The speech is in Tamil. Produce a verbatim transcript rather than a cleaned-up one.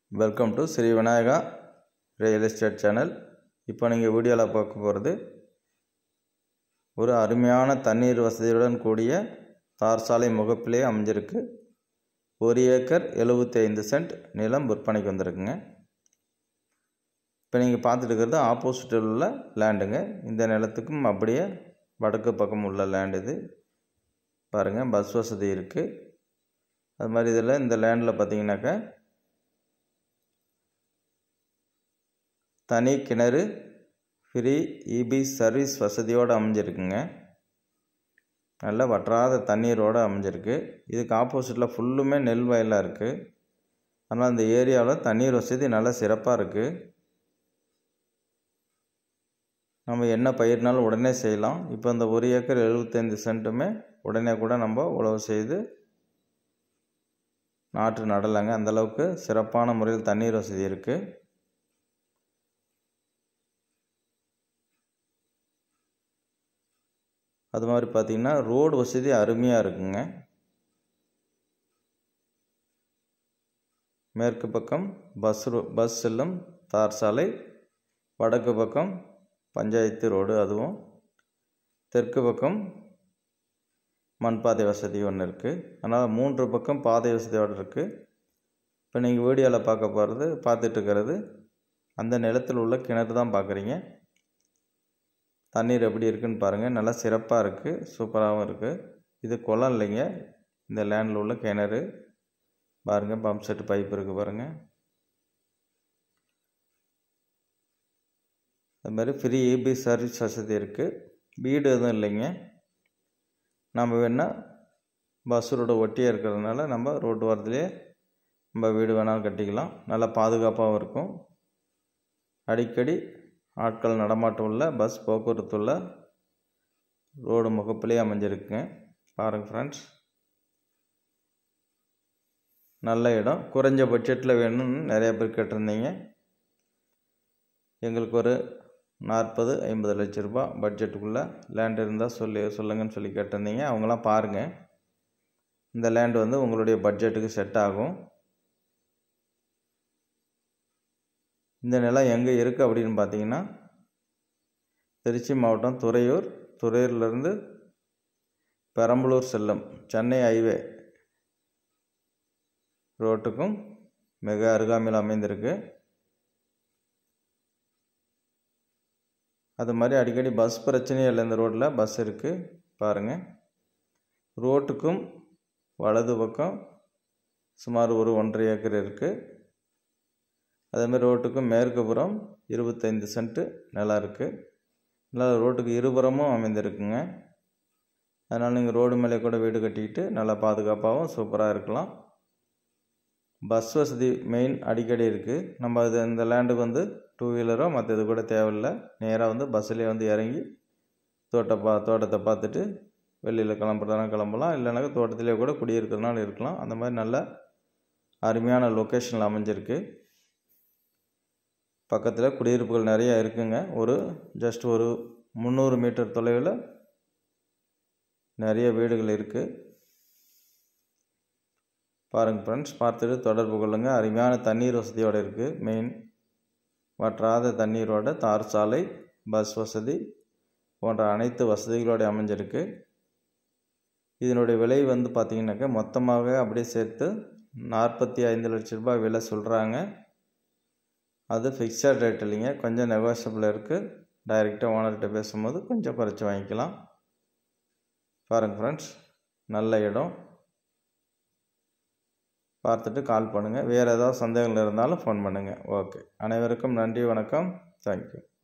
Welcome to Shri Vinayaka real estate channel. இப்போ நீங்கள் வீடியோவில் பார்க்க போகிறது ஒரு அருமையான தண்ணீர் வசதியுடன் கூடிய தார் சாலை முகப்பிலே அமைஞ்சிருக்கு. ஒரு ஏக்கர் எழுபத்தி ஐந்து சென்ட் நிலம் விற்பனைக்கு வந்திருக்குங்க. இப்போ நீங்கள் பார்த்துட்டு இருக்கிறது ஆப்போசிட்டில் உள்ள லேண்டுங்க. இந்த நிலத்துக்கும் அப்படியே வடக்கு பக்கம் உள்ள லேண்ட் இது. பாருங்கள், பஸ் வசதி இருக்குது. அது மாதிரி இதில் இந்த லேண்டில் பார்த்தீங்கன்னாக்கா தனி கிணறு, ஃப்ரீ இபி சர்வீஸ் வசதியோடு அமைஞ்சிருக்குங்க. நல்ல வற்றாத தண்ணீரோடு அமைஞ்சிருக்கு. இதுக்கு ஆப்போசிட்டில் ஃபுல்லுமே நெல் வயலாக இருக்குது. அதனால் இந்த ஏரியாவில் தண்ணீர் வசதி நல்லா சிறப்பாக இருக்குது. நம்ம என்ன பயிர்னாலும் உடனே செய்யலாம். இப்போ இந்த ஒரு ஏக்கர் எழுபத்தைந்து சென்ட்டுமே உடனே கூட நம்ம உழவு செய்து நாற்று நடலாங்க. அந்தளவுக்கு சிறப்பான முறையில் தண்ணீர் வசதி இருக்குது. அது மாதிரி பார்த்திங்கன்னா ரோடு வசதி அருமையாக இருக்குங்க. மேற்கு பக்கம் பஸ் ரோ பஸ் செல்லும் தார் சாலை, வடக்கு பக்கம் பஞ்சாயத்து ரோடு, அதுவும் தெற்கு பக்கம் மண் பாதை வசதி ஒன்று இருக்குது. அதனால் மூன்று பக்கம் பாதை வசதியோடு இருக்குது. இப்போ நீங்கள் வீடியோவில் பார்க்க போகிறது பார்த்துட்டு இருக்கிறது அந்த நிலத்தில் உள்ள கிணறு தான் பார்க்குறீங்க. தண்ணீர் எப்படி இருக்குதுன்னு பாருங்கள். நல்லா சிறப்பாக இருக்குது, சூப்பராகவும் இருக்குது. இது குளம் இல்லைங்க, இந்த லேண்டில் உள்ள கிணறு. பாருங்கள், பம்ப் செட்டு பைப் இருக்குது பாருங்கள். அது மாதிரி ஃப்ரீ இபி சர்வீஸ் வசதி இருக்குது. வீடு எதுவும் இல்லைங்க. நம்ம வேணால் பஸ் ரோடு ஒட்டியே இருக்கிறதுனால நம்ம ரோட்டு ஓரத்துலேயே நம்ம வீடு வேணாலும் கட்டிக்கலாம். நல்லா பாதுகாப்பாகவும் இருக்கும். அடிக்கடி ஆட்கள் நடமாட்டம் உள்ள பஸ் போக்குவரத்து உள்ள ரோடு முகப்பிலே அமைஞ்சிருக்குங்க. பாருங்கள் ஃப்ரெண்ட்ஸ், நல்ல இடம். குறைஞ்ச பட்ஜெட்டில் வேணும்னு நிறைய பேர் கேட்டிருந்தீங்க. எங்களுக்கு ஒரு நாற்பது ஐம்பது லட்ச ரூபா பட்ஜெட்டுக்குள்ளே லேண்ட் இருந்தால் சொல்லி சொல்லுங்கன்னு சொல்லி கேட்டிருந்தீங்க. அவங்களாம் பாருங்கள், இந்த லேண்டு வந்து உங்களுடைய பட்ஜெட்டுக்கு செட் ஆகும். இந்த நிலம் எங்கே இருக்குது அப்படின்னு பார்த்தீங்கன்னா திருச்சி மாவட்டம் துறையூர், துறையூர்லேருந்து பெரம்பலூர் செல்லும் சென்னை ஹைவே ரோட்டுக்கும் மிக அருகாமையில் அமைந்திருக்கு. அது மாதிரி அடிக்கடி பஸ் பிரச்சனையே இல்லை. இந்த ரோட்டில் பஸ் இருக்குது பாருங்கள். ரோட்டுக்கும் வலது பக்கம் சுமார் ஒரு ஒன்றரை ஏக்கர் இருக்குது. அதேமாதிரி ரோட்டுக்கும் மேற்கு புறம் இருபத்தைந்து சென்ட்டு நிலம் இருக்குது. நல்லா ரோட்டுக்கு இருபுறமும் அமைந்திருக்குங்க. அதனால் நீங்கள் ரோடு மேலே கூட வீடு கட்டிக்கிட்டு நல்லா பாதுகாப்பாகவும் சூப்பராக இருக்கலாம். பஸ் வசதி மெயின் அடிக்கடி இருக்குது. நம்ம அது இந்த லேண்டுக்கு வந்து டூ வீலரோ மற்ற இது கூட தேவையில்லை. நேராக வந்து பஸ்ஸிலே வந்து இறங்கி தோட்ட பா தோட்டத்தை பார்த்துட்டு வெளியில் கிளம்புறதுனா கிளம்பலாம். இல்லைனாக்கா தோட்டத்திலே கூட குடியிருக்கிறதுனால இருக்கலாம். அந்த மாதிரி நல்ல அருமையான லொக்கேஷனில் அமைஞ்சிருக்கு. பக்கத்தில் குடியிருப்புகள் நிறையா இருக்குங்க. ஒரு ஜஸ்ட் ஒரு முந்நூறு மீட்டர் தொலைவில் நிறைய வீடுகள் இருக்குது. பாருங்கள் ஃப்ரெண்ட்ஸ், பார்த்துட்டு தொடர்பு கொள்ளுங்கள். அருமையான தண்ணீர் வசதியோடு இருக்குது. மெயின் வற்றாத தண்ணீரோட தார் சாலை, பஸ் வசதி போன்ற அனைத்து வசதிகளோடு அமைஞ்சிருக்கு. இதனுடைய விலை வந்து பார்த்திங்கனாக்கா மொத்தமாக அப்படியே சேர்த்து நாற்பத்தி ஐந்து லட்ச ரூபாய் விலை சொல்கிறாங்க. அது ஃபிக்ஸட் ரேட் இல்லைங்க, கொஞ்சம் நெகோஷியபிள் இருக்குது. டைரெக்டாக ஓனர்கிட்ட பேசும்போது கொஞ்சம் குறைச்சி வாங்கிக்கலாம். பாருங்கள் ஃப்ரெண்ட்ஸ், நல்ல இடம். பார்த்துட்டு கால் பண்ணுங்கள். வேறு ஏதாவது சந்தேகங்கள் இருந்தாலும் ஃபோன் பண்ணுங்கள். ஓகே, அனைவருக்கும் நன்றி, வணக்கம், தேங்க்யூ.